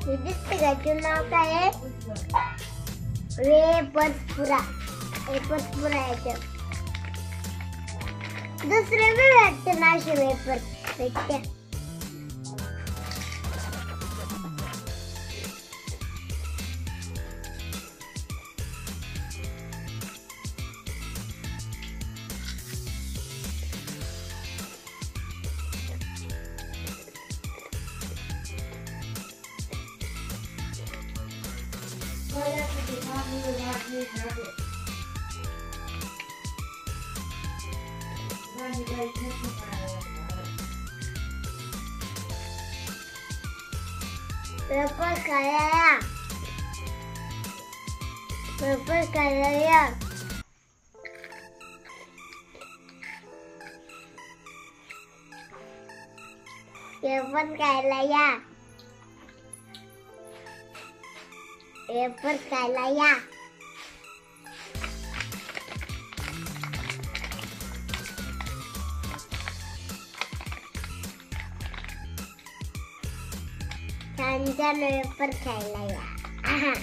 विद्युत पिकाचे नाव काय आहे? वेपरपुरा. वेपरपुरा याचं दुसरे भी भेटते ना असे वेपर भेटते. वेपर कराया. वेपर कराया. वेपर कराया. वेपर कराया. छान छान वेपर खायला या.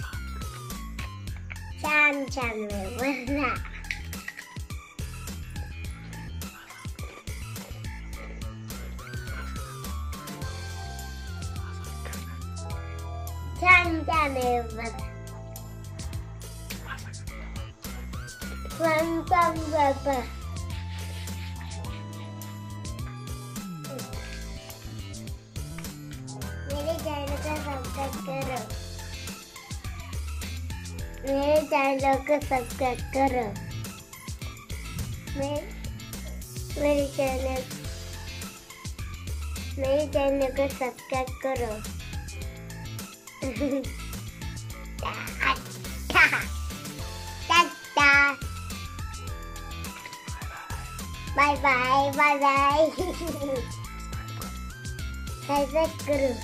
छान छान वेपर ना. छान छान वेपर. छान छान वेपर. मेरे चैनल को सब्सक्राइब करो. मेरे चैनल को सब्सक्राइब करो. मेरे चैनल को सब्सक्राइब करो. Bye bye bye bye. कैसे करूं?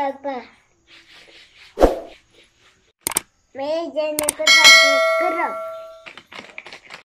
मेरे चैनल को सब्सक्राइब करो.